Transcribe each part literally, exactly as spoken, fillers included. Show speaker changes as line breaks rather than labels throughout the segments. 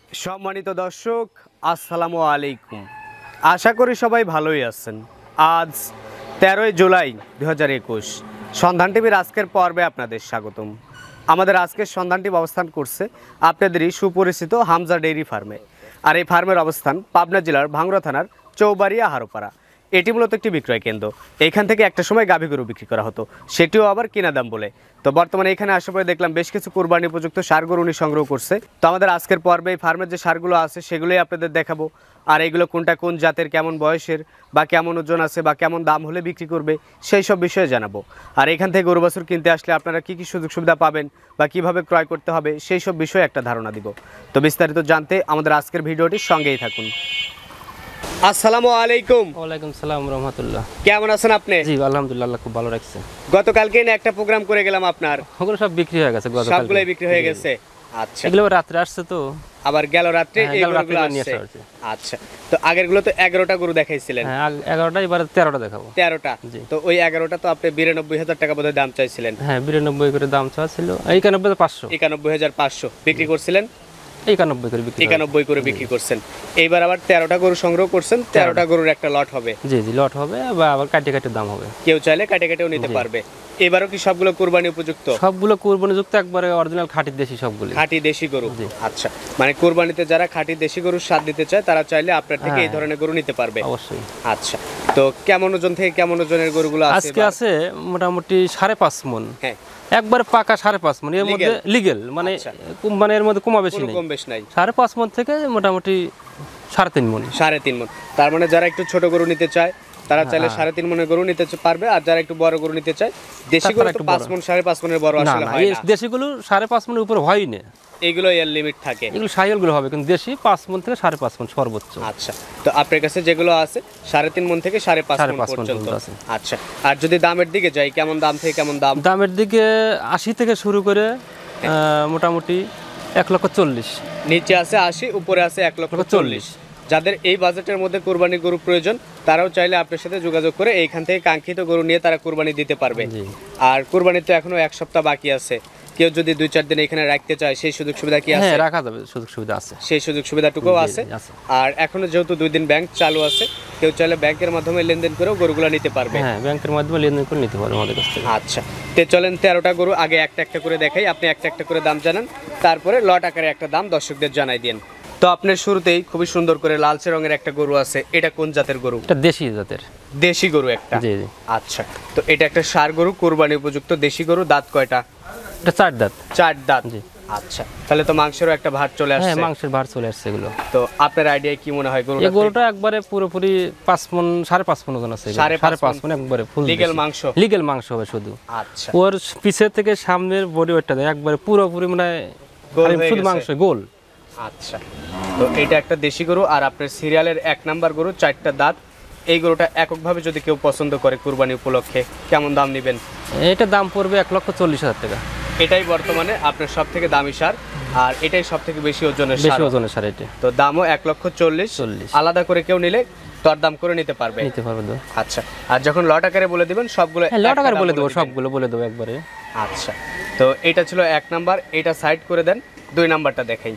সম্মানিত দর্শক, আসসালামু আলাইকুম। আশা করি সবাই ভালোই আছেন। আজ তেরোই জুলাই দু হাজার একুশ সন্ধান টিভির আজকের পর্বে আপনাদের স্বাগতম। আমাদের আজকের সন্ধান টিভি অবস্থান করছে আপনাদেরই সুপরিচিত হামজা ডেইরি ফার্মে। আর এই ফার্মের অবস্থান পাবনা জেলার ভাঙ্গুড়া থানার চৌবাড়িয়া হারোপাড়া। এটি মূলত একটি বিক্রয় কেন্দ্র। এইখান থেকে একটা সময় গাভী গরু বিক্রি করা হতো, সেটিও আবার কিনা দাম বলে। তো বর্তমানে এখানে আসার পরে দেখলাম বেশ কিছু কোরবানি উপযুক্ত সার গরু উনি সংগ্রহ করছে। তো আমাদের আজকের পর্বে এই ফার্মের যে সারগুলো আছে সেগুলোই আপনাদের দেখাবো। আর এগুলো কোনটা কোন জাতের, কেমন বয়সের, বা কেমন ওজন আছে, বা কেমন দাম হলে বিক্রি করবে, সেই সব বিষয়ে জানাবো। আর এখান থেকে গরু বাছুর কিনতে আসলে আপনারা কী কী সুযোগ সুবিধা পাবেন বা কীভাবে ক্রয় করতে হবে সেই সব বিষয়ে একটা ধারণা দিব। তো বিস্তারিত জানতে আমাদের আজকের ভিডিওটির সঙ্গেই থাকুন। আসসালামু আলাইকুম।
ওয়ালাইকুম সালাম রাহমাতুল্লাহ।
কেমন আছেন আপনি?
জি আলহামদুলিল্লাহ, আল্লাহ খুব ভালো রাখছে।
গতকালকে না একটা প্রোগ্রাম করে গেলাম আপনার,
ওগুলো সব বিক্রি হয়ে গেছে গতকাল।
সবগুলাই বিক্রি হয়ে গেছে। আচ্ছা,
এগুলো রাত্রে আসছে তো,
আবার গেল রাত্রে
হ্যাঁ,
এই
গেল
গরুগুলো
রাত্রে নিয়ে
আসছে।
আসা হয়েছে।
আচ্ছা, তো আগের গুলো তো এগারোটা গরু দেখাইছিলেন।
হ্যাঁ আগ- এগারোটা, এবারে তেরোটা দেখাবো।
তেরোটা।
জি।
তো ওই এগারোটা তো আপনি বিরানব্বই হাজার টাকা বোধহয় দাম চাইছিলেন।
হ্যাঁ বিরানব্বই করে দাম চাওয়া ছিল, একানব্বই পাঁচশো,
একানব্বই হাজার পাঁচশো বিক্রি করছিলেন,
একানব্বই করে বিক্রি হয়েছে।
একানব্বই করে বিক্রি করছেন। এইবার আবার তেরোটা গরু সংগ্রহ করছেন, তেরোটা গরুর একটা লট হবে।
জি জি লট হবে বা আবার কাটে কাটে দাম হবে।
কেউ চাইলে কাটে কাটেও নিতে পারবে। এবারও কি সবগুলো কুরবানি উপযুক্ত?
সবগুলো কোরবানি যুক্ত, একবারে অরিজিনাল খাঁটি দেশি সবগুলো।
খাঁটি দেশি গরু।
জি।
আচ্ছা, মানে কুরবানিতে যারা খাঁটি দেশি গরুর স্বাদ দিতে চায় তারা চাইলে আপনার থেকে এই
হ্যাঁ।
ধরনের গরু নিতে পারবে।
অবশ্যই।
আচ্ছা, তো কেমন ওজন থেকে কেমন ওজনের গরুগুলো আছে
আজকে
এবার?
আছে মোটামুটি সাড়ে পাঁচ মন,
হ্যাঁ,
একবারে পাকা সাড়ে পাঁচ মন। এর মধ্যে লিগেল মানে
আচ্ছা।
কম- মানে এর মধ্যে কমা বেশি
কোনো
নেই।
কম বেশ নাই।
সাড়ে পাঁচ মন থেকে মোটামুটি সাড়ে তিন মন।
সাড়ে তিন মন। তার মানে যারা একটু ছোট গরু নিতে চায় তারা চাইলে সাড়ে তিন মনের গরু নিতে পারবে। আর যারা একটু বড় গরু নিতে চায়, দেশি
তারপর
গরু তো
একটু
পাঁচ
বড়।
মন সাড়ে পাঁচ মনের বড়
না
আসলে
না,
হয়
এই
না।
দেশিগুলো সাড়ে পাঁচ মনের উপর হয়ই না,
এগুলো এর লিমিট থাকে।
এগুলো সাইকেলগুলো হবে, কিন্তু দেশি পাঁচ মন থেকে সাড়ে পাঁচ মন সর্বোচ্চ।
আচ্ছা, তো আপনার কাছে যেগুলো আছে সাড়ে তিন মন থেকে সাড়ে পাঁচ
সাড়ে
মন
পাঁচ মন
পর্যন্ত
পর্যন্ত আছে।
আচ্ছা, আর যদি দামের দিকে যাই, কেমন দাম থেকে কেমন দাম?
দামের দিকে আশি থেকে শুরু করে আহ, মোটামুটি এক লক্ষ চল্লিশ।
নিচে আছে আশি, উপরে আছে এক লক্ষ চল্লিশ। যাদের এই বাজেটের মধ্যে কুরবানি গরু প্রয়োজন তারাও চাইলে আপনার সাথে যোগাযোগ করে এইখান থেকে কাঙ্ক্ষিত গরু নিয়ে তারা কুরবানি দিতে পারবে।
জি।
আর কুরবানি তো এখনো এক সপ্তাহ বাকি আছে। কেউ যদি দুই চার দিন এখানে রাখতে চায় সেই সুযোগ সুবিধা কি আছে?
হ্যাঁ রাখা যাবে, সুযোগ সুবিধা আছে।
সেই সুযোগ সুবিধাটুকুও
জি,
আছে।
জি, আছে।
আর এখনো যেহেতু দুই দিন ব্যাংক চালু আছে, কেউ চাইলে ব্যাংকের মাধ্যমে লেনদেন করেও গরুগুলো নিতে পারবে।
হ্যাঁ ব্যাংকের মাধ্যমে লেনদেন করে নিতে পারবে আমাদের কাছ থেকে।
আচ্ছা, তে চলেন তেরোটা গরু আগে একটা একটা করে দেখাই। আপনি একটা একটা করে দাম জানান, তারপরে লট আকারে একটা দাম দর্শকদের জানাই দিন। তো আপনার শুরুতেই খুবই সুন্দর করে লালচে রঙের একটা গরু আছে, এটা কোন জাতের গরু?
এটা দেশি জাতের।
দেশি গরু একটা।
জি জি।
আচ্ছা, তো এটা একটা ষাঁড় গরু, কুরবানি উপযুক্ত দেশি গরু। দাঁত কয়টা?
এটা চার দাঁত।
চার দাঁত।
জি।
আচ্ছা, তাহলে তো মাংসেরও একটা ভাত চলে
হ্যাঁ
আসছে।
মাংসের ভার চলে আসছে এগুলো।
তো আপনার আইডিয়ায় কি মনে হয় গরু?
এই গরুটা একবারে পুরোপুরি পাঁচ মন সাড়ে পাঁচ মন ওজন আছে এগুলো।
সাড়ে পাঁচ
সাড়ে পাঁচ
মণ
মন একবারে ফুল
লিগ্যাল মাংস?
লিগেল মাংস হবে শুধু।
আচ্ছা,
ওর পিছের থেকে সামনের বডি ওয়েটটা দেয় একবারে পুরোপুরি মানে
গোল
খালি
হয়ে
শুধু
গেছে।
মাংস গোল।
আচ্ছা, তো এটা একটা দেশি গরু। আর আপনার সিরিয়ালের এক নাম্বার গরু, চারটা দাঁত। এই গরুটা এককভাবে যদি কেউ পছন্দ করে কুরবানি উপলক্ষে কেমন দাম নেবেন?
এটা দাম পড়বে এক লক্ষ চল্লিশ হাজার টাকা।
এটাই বর্তমানে আপনার সব থেকে দামি সার, আর এটাই সব থেকে বেশি ওজনের
বেশি
সার।
ওজনের সার এটা।
তো দামও এক লক্ষ চল্লিশ।
চল্লিশ।
আলাদা করে কেউ নিলে দরদাম করে নিতে পারবে।
নিতে পারবে তো।
আচ্ছা, আর যখন লট আকারে বলে দিবেন সবগুলো
হ্যাঁ
একটা
লট আকারে
দাম
বলে দেবো,
দিবেন।
সবগুলো বলে দেবো একবারে।
আচ্ছা, তো এটা ছিল এক নাম্বার, এটা সাইড করে দেন। দুই নাম্বারটা দেখাই।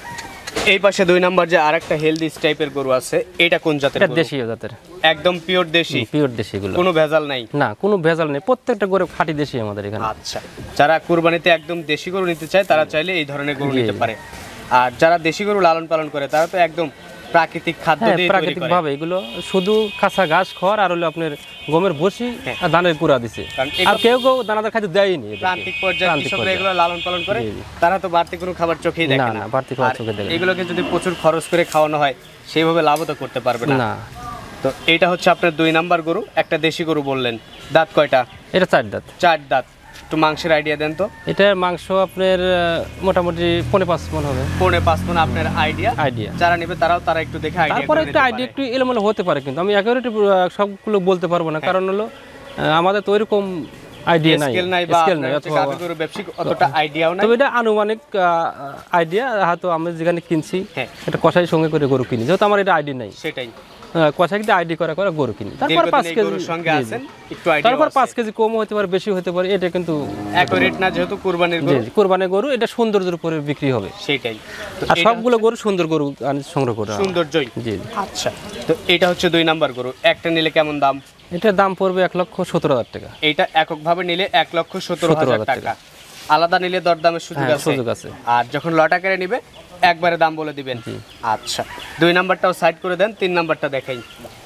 এই পাশে দুই নাম্বার যে আরেকটা হেলদি টাইপের গরু আছে, এটা কোন জাতের
এটা
গরু?
দেশি জাতের,
একদম পিওর দেশি,
পিওর দেশি এগুলো।
কোনো ভেজাল নাই?
না কোনো ভেজাল নেই, প্রত্যেকটা গরু খাঁটি দেশি আমাদের এখানে।
আচ্ছা, যারা কুরবানিতে একদম দেশি গরু নিতে চায় তারা চাইলে এই ধরনের গরু
জি।
নিতে পারে। আর যারা দেশি গরু লালন পালন করে তারা তো একদম প্রাকৃতিক খাদ্য
হ্যাঁ
দিয়ে তৈরি
প্রাকৃতিক
করে।
ভাবে এগুলো শুধু কাঁচা ঘাস খড় আর হলো আপনার গমের ভুসি
হ্যাঁ।
আর ধানের কুড়া দিছে।
কারণ
আর
এগুলো-
কেউ কেউ দানাদার খাদ্য দেয়নি এদেরকে।
প্রান্তিক পর্যায়ে
প্রান্তিক
কৃষকরা
পর্যায়ে।
এগুলো লালন পালন করে,
জি, জি।
তারা তো বাড়তি কোনো খাবার চোখেই দেখে
না,
না।
না, বাড়তি খাবার
আর
চোখে দেখে না।
এগুলোকে যদি প্রচুর খরচ করে খাওয়ানো হয় সেইভাবে লাভও তো করতে পারবে না।
না
তো এটা হচ্ছে আপনার দুই নাম্বার গরু, একটা দেশি গরু বললেন। দাঁত কয়টা?
এটা চার দাঁত।
চার দাঁত। একটু মাংসের আইডিয়া দেন তো।
এটার মাংস আপনার আহ, মোটামুটি পৌনে পাঁচ মন হবে।
পৌনে পাঁচ মণ আপনার আইডিয়া।
আইডিয়া।
যারা নেবে তারাও তারা একটু দেখে আইডিয়া
তারপরে একটু আইডিয়া একটু এলোমেলো হতে পারে, কিন্তু আমি একেবারে একটু, আহ, সবগুলো বলতে পারবো না, কারণ হলো আহ, আমাদের তো ওইরকম আইডিয়া নাই,
স্কেল নাই বা
স্কেল নাই,
আপনার হচ্ছে
অথবা
গাভী গরু ব্যবসায়িক অতটা আইডিয়াও নাই।
তবে এটা আনুমানিক আইডিয়া, হয়তো আমি যেখানে কিনছি
হ্যাঁ।
এটা কষাই সঙ্গে করে গরু কিনি, যেহেতু আমার এটা আইডিয়া নাই।
সেটাই।
কষাই দিয়ে আইডি করা করা গরু কিনি, তারপর পাঁচ
দীর্ঘদিন এই
কেজি
গরুর সঙ্গে
জি, জি।
আছেন, একটু আইডিয়া
তারপর পাঁচ কেজি কম হতে পারে, বেশি হতে পারে, এটা কিন্তু
একই রেট না, যেহেতু কুরবানির
জি
গরু
জি, কোরবানির গরু, এটা সৌন্দর্যের উপরে বিক্রি হবে।
সেটাই। তো
আর
এটা
সবগুলো গরু সুন্দর গরু আনি সংগ্রহ করে আনা।
সৌন্দর্যই।
জি জি।
আচ্ছা, তো এটা হচ্ছে দুই নাম্বার গরু, একটা নিলে কেমন দাম?
এটার দাম পড়বে এক লক্ষ সতেরো হাজার টাকা।
এইটা এককভাবে নিলে এক লক্ষ সতেরো হাজার টাকা, আলাদা নিলে দরদামের সুযোগ
হ্যাঁ,
আছে।
সুযোগ আছে।
আর যখন লট আকারে নিবে একবারে দাম বলে দিবেন। আচ্ছা, দুই নাম্বারটাও সাইড করে দেন, তিন নাম্বারটা দেখাই।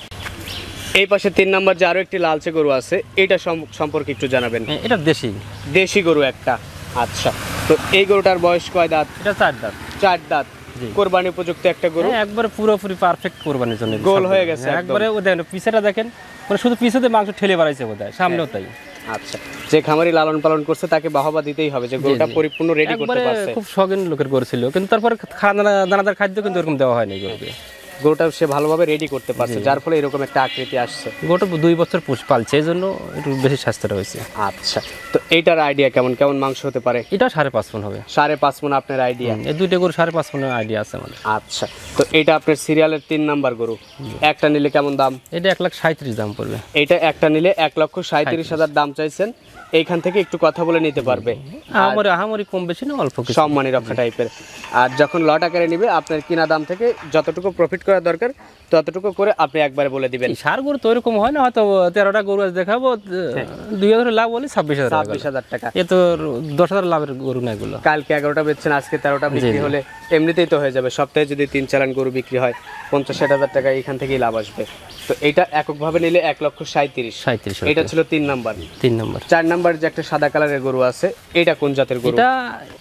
এই পাশে তিন নাম্বার যে আরো একটি লালচে গরু আছে, এটা সম- সম্পর্কে একটু জানাবেন।
হ্যাঁ, এটা দেশি।
দেশি গরু একটা। আচ্ছা, তো এই গরুটার বয়স কয় দাঁত?
এটা চার দাঁত।
চার দাঁত।
জি।
কোরবানি উপযুক্ত একটা গরু।
হ্যাঁ, একবারে পুরোপুরি পারফেক্ট কোরবানির জন্য এগুলো
গোল
সব
হয়ে
গরু।
গেছে
হ্যাঁ,
একদম।
একবারে ও দেখেন পিছেটা দেখেন, মানে শুধু পিছেতে মাংস ঠেলে বাড়াইছে বোধ হয়, সামনেও তাই।
আচ্ছা, যে খামারি লালন পালন করছে তাকে বাহবা দিতেই হবে যে গরুটা
জি।
পরিপূর্ণ রেডি করতে
একবারে
পারছে।
খুব শখিন লোকের গরু ছিল, কিন্তু তারপরে খানা দানাদার খাদ্য কিন্তু এরকম দেওয়া হয়নি গরুকে।
গরুটা সে ভালোভাবে রেডি করতে পারছে, যার ফলে এরকম একটা আকৃতি আসছে।
গরুটা দুই বছর পুষ পালছে, এই জন্য একটু বেশি স্বাস্থ্যটা হয়েছে।
আচ্ছা, তো এইটার আইডিয়া কেমন কেমন মাংস হতে পারে?
এটা সাড়ে পাঁচ মন হবে।
সাড়ে পাঁচ মন আপনার আইডিয়া?
এই দুইটা গরু সাড়ে পাঁচ মনের আইডিয়া আছে আমাদের।
আচ্ছা, তো এটা আপনার সিরিয়ালের তিন নাম্বার গরু, একটা নিলে কেমন দাম?
এটা এক লাখ সাঁত্রিশ দাম পড়বে।
এইটা একটা নিলে এক লক্ষ সাঁত্রিশ হাজার দাম চাইছেন, এইখান থেকে একটু কথা বলে নিতে পারবে।
আমার আহামরি কম বেশি না, অল্প কিছু।
সম্মানী রক্ষা টাইপের। আর যখন লট আকারে নিবে আপনার কিনা দাম থেকে যতটুকু প্রফিট করা দরকার ততটুকু করে আপনি একবারে বলে দিবেন।
এই সার গরু তো এরকম হয় না, হয়তো তেরোটা গরু আজ দেখাবো, দুই হাজার লাভ বলি ছাব্বিশ হাজার টাকা।
ছাব্বিশ হাজার টাকা।
এ তো দশ হাজার লাভের গরু না এগুলো।
কালকে এগারোটা বেচছেন, আজকে তেরোটা বিক্রি হলে এমনিতেই তো হয়ে যাবে। সপ্তাহে যদি তিন চালান গরু বিক্রি হয় পঞ্চাশ ষাট হাজার টাকা এখান থেকেই লাভ আসবে। তো এটা এককভাবে নিলে এক লক্ষ সাঁত্রিশ।
সাঁত্রিশ।
এটা ছিল তিন নাম্বার।
তিন নম্বর।
চার নাম্বার যে একটা সাদা কালারের গরু আছে, এটা কোন জাতের গরু?
এটা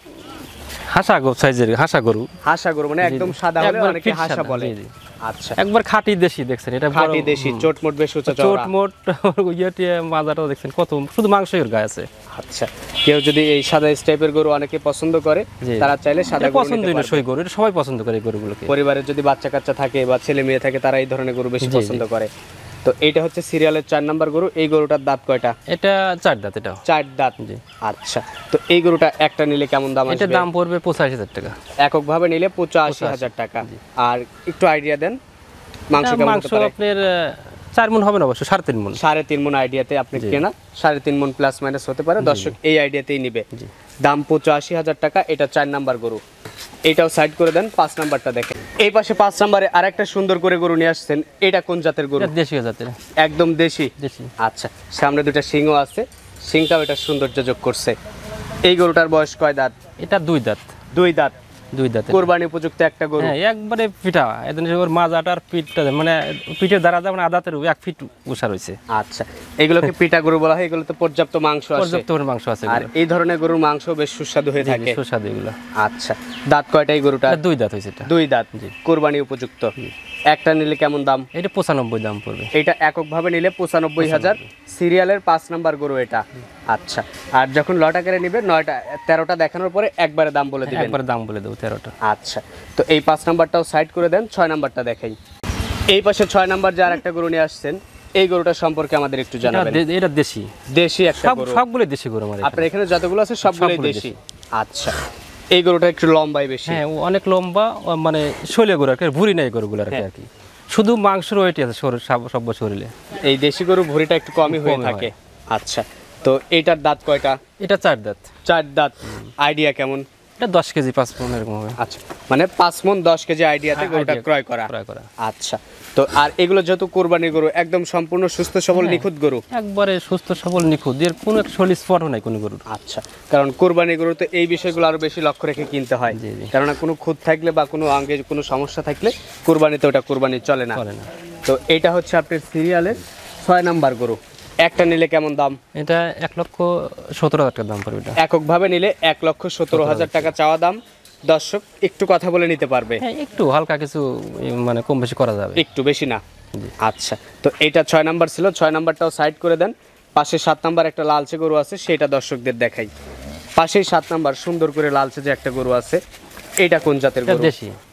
হাসা গরু সাইজের, হাসা গরু।
হাসা গরু, মানে একদম সাদা হলে
একবার
অনেকে
ফিট
হাসা
সাদা,
বলে।
জি, জি।
আচ্ছা,
একবার খাঁটি দেশি দেখছেন, এটা
খাঁটি দেশি, চোট মোট বেশ উঁচা
চোট
চওড়া।
মোট ইয়েটি মাজাটা দেখছেন কত, শুধু মাংসই ওর গায়ে আছে।
আচ্ছা, কেউ যদি এই সাদা টাইপের গরু অনেকে পছন্দ করে,
জি।
তারা চাইলে সাদা
এটা
গরু
পছন্দ
নিতে
না
পারবে।
সই গরু, এটা সবাই পছন্দ করে এই গরুগুলোকে।
পরিবারের যদি বাচ্চা কাচ্চা থাকে বা ছেলে মেয়ে থাকে তারা এই ধরনের গরু বেশি
জি, জি।
পছন্দ করে। তো এইটা হচ্ছে সিরিয়ালের চার নাম্বার গরু। এই গরুটার দাঁত কয়টা?
এটা চার দাঁত। এটাও
চার দাঁত।
জি।
আচ্ছা, তো এই গরুটা একটা নিলে কেমন দাম
এটার
আসবে?
দাম পড়বে পঁচাশি হাজার টাকা।
এককভাবে নিলে পঁচাশি হাজার টাকা। আর একটু আইডিয়া দেন মাংস
এটা
কেমন
মাংস
হতে পারে?
আপনার আহ, চার মন হবে না, অবশ্য সাড়ে তিন মন।
সাড়ে তিন মন আইডিয়াতে আপনি কেনা, সাড়ে তিন মন প্লাস মাইনাস হতে পারে। দর্শক এই আইডিয়াতেই নিবে। দাম পঁচাশি হাজার টাকা। এটা চার নাম্বার গরু। এইটাও সাইড করে দেন, পাঁচ নাম্বারটা দেখেন। এই পাশে পাঁচ নাম্বারে আরেকটা সুন্দর করে গরু নিয়ে আসছেন, এটা কোন জাতের গরু?
এটা দেশি জাতের।
একদম দেশি।
দেশি।
আচ্ছা, সামনে দুটা শিংও আছে, শিংটাও এটা সৌন্দর্য যোগ করছে। এই গরুটার বয়স কয় দাঁত?
এটা দুই দাঁত।
দুই দাঁত।
দুই দাঁত।
কোরবানি উপযুক্ত একটা গরু।
হ্যাঁ, একবারে পিঠা, এদিন ওর মাজাটার পিঠটা মানে পিঠের দ্বারা যেমন আদাতের এক ফিট উষা রয়েছে।
আচ্ছা, এগুলোকে পিটা গরু বলা হয়, এগুলোতে পর্যাপ্ত মাংস আছে।
পর্যাপ্ত পরিমাণ মাংস আছে
আর এই ধরনের গরুর মাংস বেশ সুস্বাদু হয়ে থাকে।
সুস্বাদু এগুলো।
আচ্ছা, দাঁত কয়টা এই গরুটা?
এটা দুই দাঁত হয়েছে। এটা
দুই দাঁত। কোরবানি উপযুক্ত। একটা নিলে কেমন দাম?
এটা পঁচানব্বই দাম পড়বে।
এটা এককভাবে নিলে পঁচানব্বই হাজার। সিরিয়ালের পাঁচ নাম্বার গরু এটা। আচ্ছা, আর যখন লট আকারে নিবে নয়টা তেরোটা দেখানোর পরে একবারে দাম বলে দিবেন।
একবারে দাম বলে দেবো তেরোটা।
আচ্ছা, তো এই পাঁচ নাম্বারটাও সাইড করে দেন, ছয় নাম্বারটা দেখাই। এই পাশে ছয় নাম্বার যে আর একটা গরু নিয়ে আসছেন, এই গরুটা সম্পর্কে আমাদের একটু জানাবেন।
এটা- এটা দেশি।
দেশি একটা
সব
গরু।
সবগুলো দেশি গরু আমার এখানে।
আপনার এখানে যতগুলো আছে সবগুলোই
সবগুলোই
দেশি। আচ্ছা, এই গরুটা একটু লম্বাই বেশি।
হ্যাঁ, ও অনেক লম্বা, ও মানে শৈলে গরু আর কি, ভুঁড়ি নাই গরুগুলো আর কি
হ্যাঁ।
আর কি। শুধু মাংসের ওয়েটই আছে শরীর, সব সব শরীরে।
এই দেশি গরু ভুঁড়িটা একটু কমই হয়ে
কমই
থাকে। আচ্ছা, তো এইটার দাঁত কয়টা?
এটা চার দাঁত।
চার দাঁত। আইডিয়া কেমন?
এটা দশ কেজি পাঁচ মন এরকম হবে।
আচ্ছা, মানে পাঁচ মন দশ কেজি আইডিয়াতে
হ্যাঁ,
গরুটা
idea
ক্রয় করা।
ক্রয় করা।
আচ্ছা, তো আর এগুলো যেহেতু কোরবানির গরু, একদম সম্পূর্ণ সুস্থ সবল
হ্যাঁ।
নিখুঁত গরু।
একবারে সুস্থ সবল নিখুঁত, এর কোনো এক শরীর স্পটও নাই কোনো গরুর।
আচ্ছা, কারণ কোরবানি গরুতে এই বিষয়গুলো আরো বেশি লক্ষ্য রেখে কিনতে হয়।
জি, জি।
কেননা কোনো খুঁত থাকলে বা কোনো অঙ্গে কোনো সমস্যা থাকলে কোরবানিতে ওটা কোরবানি চলে না।
চলে না।
তো এটা হচ্ছে আপনার সিরিয়ালের ছয় নাম্বার গরু। একটা নিলে কেমন দাম?
এটা এক লক্ষ সতেরো হাজার টাকা দাম পড়বে। এটা
এককভাবে নিলে এক লক্ষ সতেরো হাজার টাকা চাওয়া দাম। দর্শক একটু কথা বলে নিতে পারবে,
হ্যাঁ, একটু হালকা কিছু এ, মানে কম বেশি করা যাবে।
একটু বেশি না। আচ্ছা, তো এইটা ছয় নাম্বার ছিল, ছয় নাম্বারটাও সাইড করে দেন। পাশে সাত নাম্বার একটা লালচে গরু আছে, সেটা দর্শকদের দেখাই। পাশেই সাত নাম্বার সুন্দর করে লালচে যে একটা গরু আছে, এটা কোন জাতের
এটা
গরু?
দেশি।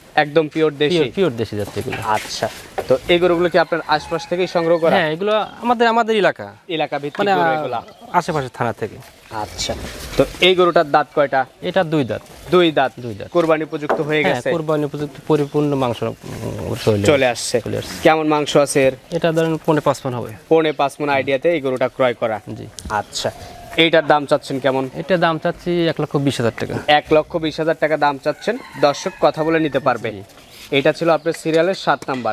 একদম পিওর দেশি।
পিওর পিওর দেশি জাত এগুলো।
আচ্ছা, তো এই গরুগুলো কি আপনার আশপাশ থেকেই সংগ্রহ করা?
হ্যাঁ, এগুলো আমাদের আমাদের এলাকা,
এলাকা ভিত্তিক
মানে
গরু এগুলা?
আশেপাশে থানা থেকে।
আচ্ছা, তো এই গরুটার দাঁত কয়টা?
এটা দুই দাঁত।
দুই দাঁত।
দুই দাঁত।
কুরবানি উপযুক্ত হয়ে
হ্যাঁ,
গেছে?
কুরবানি উপযুক্ত পরিপূর্ণ মাংস উম, চলে
চলে আসছে।
চলে আসছে।
কেমন মাংস আছে এর?
এটা ধরেন পৌনে পাঁচ মণ হবে।
পৌনে পাঁচ মণ আইডিয়াতে এই গরুটা ক্রয় করা।
জি।
আচ্ছা, এইটার দাম চাচ্ছেন কেমন?
এটা দাম চাচ্ছি এক লক্ষ বিশ হাজার টাকা।
এক লক্ষ বিশ হাজার টাকা দাম চাচ্ছেন, দর্শক কথা বলে নিতে পারবে।
জি।
এইটা ছিল আপনার সিরিয়ালের সাত নাম্বার।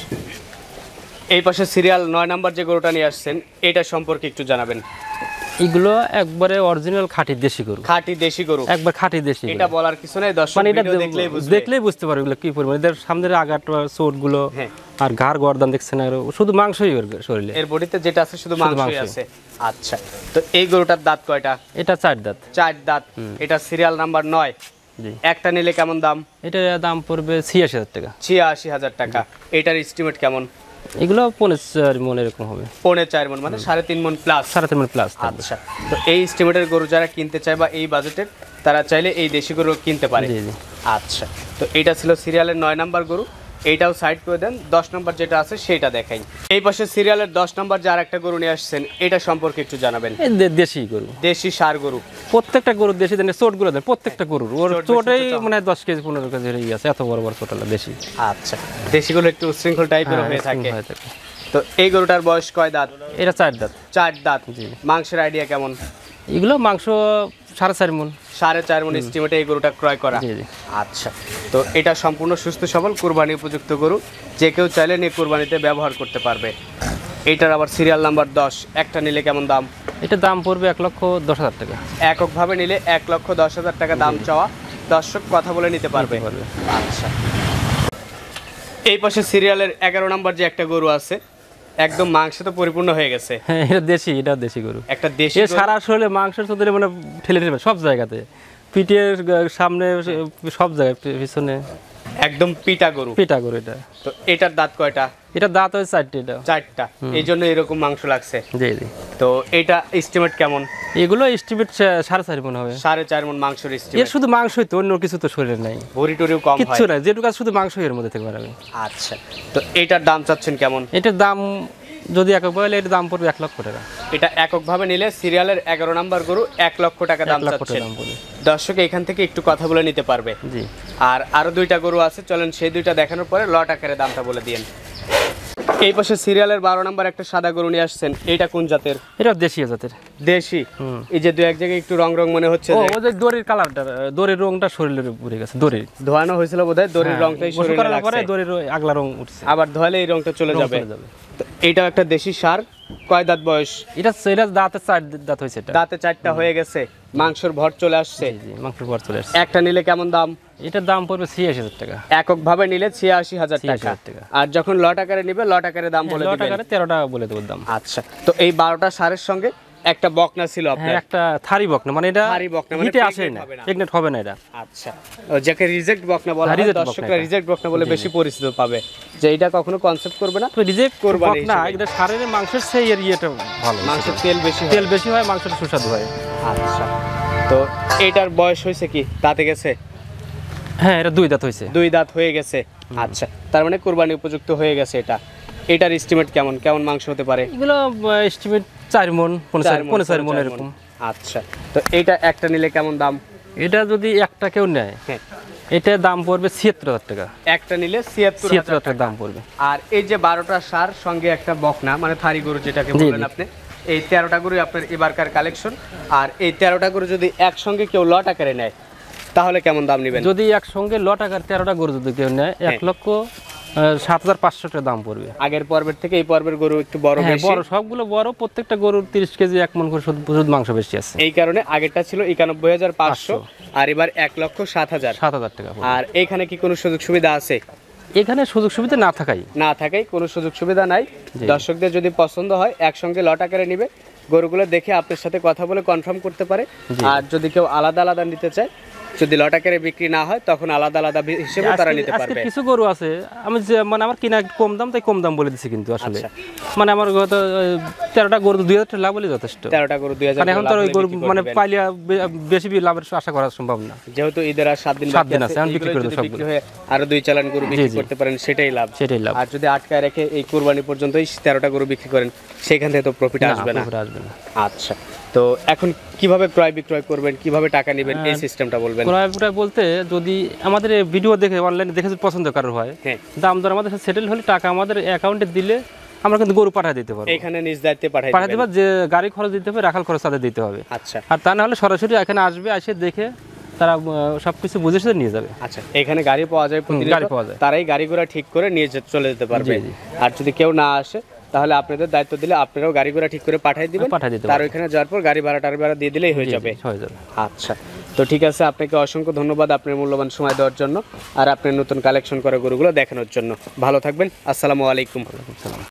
এই পাশে সিরিয়াল নয় নাম্বার যে গরুটা নিয়ে আসছেন, এটা সম্পর্কে একটু জানাবেন।
এগুলো একবারে অরিজিনাল খাঁটি দেশি গরু,
খাঁটি দেশি গরু,
একবার খাঁটি দেশি
এটা
গরু।
বলার কিছু নেই, দর্শক
মানে এটা
ভিডিও দেখলেই বুঝবে।
দেখলেই বুঝতে পারবে এগুলো কি পরিমাণ। এদের সামনের আগাটা চোট গুলো
হ্যাঁ।
আর ঘাড় গর্দান দেখছেন, আর শুধু মাংসই ওর শরীরে।
এর বডিতে যেটা আছে শুধু মাংসই
মাংসই।
আছে। আচ্ছা, তো এই গরুটার দাঁত কয়টা?
এটা চার দাঁত।
চার দাঁত। এটা সিরিয়াল নাম্বার নয়।
জি।
একটা নিলে কেমন দাম?
এটার দাম পড়বে ছিয়াশি হাজার টাকা।
ছিয়াশি হাজার টাকা। এটার এস্টিমেট কেমন?
এগুলো পনেরো চার মন এরকম হবে।
পৌনে চার মণ, মানে সাড়ে তিন মণ প্লাস।
সাড়ে তিন মন প্লাস।
আচ্ছা, তো এই এস্টিমেটের গরু যারা কিনতে চায় বা এই বাজেটের, তারা চাইলে এই দেশি গরু কিনতে পারে।
জি জি।
আচ্ছা, তো এইটা ছিল সিরিয়ালের নয় নাম্বার গরু। এইটাও সাইড করে দেন, দশ নম্বর যেটা আছে সেটা দেখাই। এই পাশে সিরিয়ালের দশ নম্বর যে আর একটা গরু নিয়ে আসছেন, এটা সম্পর্কে একটু জানাবেন।
এই দে- দেশি গরু,
দেশি সার গরু।
প্রত্যেকটা গরু দেশি দেন, চোট গুলো দেন প্রত্যেকটা গরুর। ওর
চোট বেশি
চোটেই
তো
মানে দশ কেজি পনেরো কেজি হয়ে গেছে, এত বড় বড় চোটালা দেশি।
আচ্ছা, দেশিগুলো একটু উচ্ছৃঙ্খল টাইপের
হ্যাঁ,
হয়ে থাকে।
হয়ে থাকে।
তো এই গরুটার বয়স কয় দাঁত?
এটা চার দাঁত।
চার দাঁত।
জি।
মাংসের আইডিয়া কেমন?
এগুলো মাংস সাড়ে চার মন।
সাড়ে চার মণ এস্টিমেটে এই গরুটা ক্রয় করা।
জি জি।
আচ্ছা, তো এটা সম্পূর্ণ সুস্থ সবল কুরবানি উপযুক্ত গরু, যে কেউ চাইলে নিয়ে কুরবানিতে ব্যবহার করতে পারবে। এইটার আবার সিরিয়াল নাম্বার দশ, একটা নিলে কেমন দাম?
এটার দাম পড়বে এক লক্ষ দশ হাজার টাকা।
এককভাবে নিলে এক লক্ষ দশ হাজার টাকা দাম চাওয়া, দর্শক কথা বলে নিতে পারবে।
নিতে পারবে।
আচ্ছা, এই পাশে সিরিয়ালের এগারো নাম্বার যে একটা গরু আছে, একদম মাংসে তো পরিপূর্ণ হয়ে গেছে।
হ্যাঁ, এটা দেশি, এটা দেশি গরু।
একটা দেশি
এ
গরু।
সারা শরীরে মাংসের চোদরে মানে ঠেলে ঠেলে সব জায়গাতে, পিঠের গ- সামনে সব জায়গায়, পি- পিছনে
একদম পিটা গরু।
পিটা গরু এটা।
তো এটার দাঁত কয়টা?
এটা দাঁত হয়েছে চারটে। এটা
চারটা, এই জন্য এরকম মাংস লাগছে।
জি জি।
তো এটা এস্টিমেট কেমন?
এগুলো এস্টিমেট সাড়ে চার মনে হবে।
সাড়ে চার মণ মাংসের
এর
এস্টিমেট।
শুধু মাংসই তো, অন্য কিছু তো শরীরে নাই,
ভরি টরিও কম হয়।
কিচ্ছু নাই, যেটুকু আছে শুধু মাংস এর মধ্যে থেকে পারবে।
আচ্ছা, তো এটার দাম চাচ্ছেন কেমন?
এটার দাম যদি একক বলে, এটার দাম পড়বে এক লক্ষ টাকা।
এটা এককভাবে নিলে সিরিয়ালের এগারো নাম্বার গরু এক লক্ষ টাকা দাম
এক লক্ষ টাকা
চাচ্ছেন।
দাম পড়বে।
দর্শক এখান থেকে একটু কথা বলে নিতে পারবে।
জি।
আর আরো দুইটা গরু আছে, চলেন সেই দুইটা দেখানোর পরে লট আকারে দামটা বলে দিয়েন। এই পাশে সিরিয়ালের বারো নাম্বার একটা সাদা গরু নিয়ে আসছেন, এইটা কোন জাতের?
এটা দেশি জাতের।
দেশি।
হুম।
এই যে দু এক জায়গায় একটু রং রং মনে হচ্ছে
ও
যে
ওদের দড়ির কালারটা, দড়ির রংটা শরীরের উপরে গেছে, দড়ির
ধোয়ানো হয়েছিল বোধহয়, দড়ির
হ্যাঁ,
রংটাই
গোসল
শরীরে
করার পরে
লাগছে।
দড়ির ওই আগলা রং উঠছে,
আবার ধোয়ালে এই রংটা চলে
রং
যাবে।
চলে যাবে।
তো এইটাও একটা দেশি সার। কয় দাঁত বয়স?
এটা এটা দাঁতে চার দাঁত হয়েছে এটা।
দাঁতে চারটা হয়ে গেছে, মাংসের ভর চলে আসছে।
জি জি, মাংসের পর চলে আসছে।
একটা নিলে কেমন দাম?
এটার দাম পড়বে ছিয়াশি হাজার টাকা।
এককভাবে নিলে ছিয়াশি হাজার
ছিয়াশি
টাকা।
হাজার টাকা।
আর যখন লট আকারে নিবে, লট আকারে দাম বলে
ছ
দিবেন।
টাকারে তেরো টাকা বলে দেবো দাম।
আচ্ছা, তো এই বারোটা সারের সঙ্গে একটা বকনা ছিল
হ্যাঁ,
আপনার।
একটা থারি বকনা, মানে এটা
থারি বকনা, মানে
হিটে
pregnant
আসে না,
হবে না।
প্রেগনেন্ট হবে না এটা।
আচ্ছা, ও যাকে রিজেক্ট বকনা বলা
হ্যাঁ,
হয়,
reject বকনা
দর্শকরা
এটা।
রিজেক্ট বকনা বলে বেশি পরিচিত পাবে, যে এটা কখনো কনসেপ্ট করবে না।
তো রিজেক্ট
কোরবানি
বকনা,
হিসেবে।
এটা সারের মাংসের সেই এর ইয়েটা ভালো,
মাংসের তেল বেশি হয়।
তেল বেশি হয়, মাংসটা সুস্বাদু হয়।
আচ্ছা, তো এইটার বয়স হয়েছে কি? দাঁতে গেছে?
হ্যাঁ, এটা দুই দাঁত হয়েছে।
দুই দাঁত হয়ে গেছে। আচ্ছা, তার মানে কুরবানি উপযুক্ত হয়ে গেছে এটা। এটার এস্টিমেট কেমন? কেমন মাংস হতে পারে?
এগুলো এস্টিমেট চার মন, পনেরো
চার
চার
মণ,
পনেরো চার
পনেরো
মন
চার
এরকম।
মণ। আচ্ছা, তো এইটা একটা নিলে কেমন দাম?
এটা যদি একটা কেউ নেয়,
হ্যাঁ,
এটা দাম পড়বে ছিয়াত্তর হাজার টাকা।
একটা নিলে ছিয়াত্তর
ছিয়াত্তর
হাজার
হাজার টাকা দাম পড়বে।
আর এই যে বারোটা সার সঙ্গে একটা বকনা, মানে থারি গরু যেটাকে
জি,
বললেন
জি।
আপনি, এই তেরোটা গরু আপনার এবারকার কালেকশন। আর এই তেরোটা গরু যদি একসঙ্গে কেউ লট আকারে নেয়, তাহলে কেমন দাম নেবেন?
যদি একসঙ্গে ল টাকার তেরোটা গরু যদি কেউ নেয়, এক
হ্যাঁ।
লক্ষ আহ, সাত হাজার পাঁচশো টাকা দাম পড়বে।
আগের পর্বের থেকে এই পর্বের গরু একটু বড়
হ্যাঁ,
বেশি,
বড় সবগুলো বড়, প্রত্যেকটা গরুর তিরিশ কেজি এক মন করে শুধু শুধু মাংস বেশি আছে।
এই কারণে আগেরটা ছিল একানব্বই হাজার পাঁচশো, আর এবার এক লক্ষ সাত হাজার।
সাত হাজার টাকা পড়বে।
আর এইখানে কি কোনো সুযোগ সুবিধা আছে?
এখানে সুযোগ সুবিধা না থাকাই,
না থাকাই কোনো সুযোগ সুবিধা নাই।
জি।
দর্শকদের যদি পছন্দ হয়, একসঙ্গে লট আকারে নিবে, গরুগুলো দেখে আপনার সাথে কথা বলে কনফার্ম করতে পারে।
জি।
আর যদি কেউ আলাদা আলাদা নিতে চায়, যদি লটাকারে বিক্রি না হয় তখন আলাদা আলাদা হিসেবে তারা
আজকে-
নিতে
আজকে
পারবে।
কিছু গরু আছে আমি যে মানে আমার কিনা একটু কম দাম তাই কম দাম বলে দিচ্ছি কিন্তু আসলে
আচ্ছা।
মানে আমার গত তেরোটা গরু দুই হাজার টাকা লাভ হলে যথেষ্ট।
তেরোটা গরু দুই হাজার
মানে এখন তো ওই গরু মানে পাইলে বে- বেশি বি- লাভের আশা করা সম্ভব না।
যেহেতু ঈদের আর সাত দিন
সাত
বাকি
দিন
আছে,
আছে, এখন বিক্রি
এইগুলো
করে দেব
যদি
সবগুলো।
বিক্রি হয়ে আরো দুই চালান গরু বিক্রি
জি।
করতে পারেন সেটাই লাভ।
সেটাই লাভ।
আর যদি আটকায় রেখে এই কুরবানি পর্যন্তই তেরোটা গরু বিক্রি করেন সেখান থেকে তো প্রফিট আসবে না।
পুকুরে আসবে না।
আচ্ছা, তো এখন কিভাবে ক্রয় বিক্রয় করবেন, কিভাবে টাকা নেবেন, এই সিস্টেমটা বলবেন।
ক্রয় বিক্রয় বলতে যদি আমাদের ভিডিও দেখে অনলাইনে দেখে যদি পছন্দ কারোর হয়,
হ্যাঁ,
দাম দর আমাদের সেটেল হলে টাকা আমাদের অ্যাকাউন্টে দিলে আমরা কিন্তু গরু পাঠিয়ে দিতে পারবো।
এখানে নিজ দায়িত্বে পাঠাই
পাঠিয়ে
দিবেন।
দেবো, যে গাড়ি খরচ দিতে হবে, রাখাল খরচ তাদের দিতে হবে।
আচ্ছা
আর তা না হলে সরাসরি এখানে আসবে, এসে দেখে তারা সব কিছু বুঝে সুঝে নিয়ে যাবে।
আচ্ছা, এখানে গাড়ি পাওয়া যায় প্রতিনিয়ত,
গাড়ি পাওয়া যায়।
তারাই গাড়িগুলো ঠিক করে নিয়ে যে- চলে যেতে পারবে।
জি, জি।
আর যদি কেউ না আসে তাহলে আপনাদের দায়িত্ব দিলে আপনারাও গাড়িগুলো ঠিক করে পাঠিয়ে দিবেন,
পাঠিয়ে দিতে
তার
পারবো।
ওইখানে যাওয়ার পর গাড়ি ভাড়া টাড়ি ভাড়া দিয়ে দিলেই হয়ে
জি, জি,
যাবে।
হয়ে যাবে।
আচ্ছা, তো ঠিক আছে, আপনাকে অসংখ্য ধন্যবাদ আপনার মূল্যবান সময় দেওয়ার জন্য আর আপনার নতুন কালেকশন করা গরুগুলো দেখানোর জন্য। ভালো থাকবেন, আসসালামু আলাইকুম।
সালাম।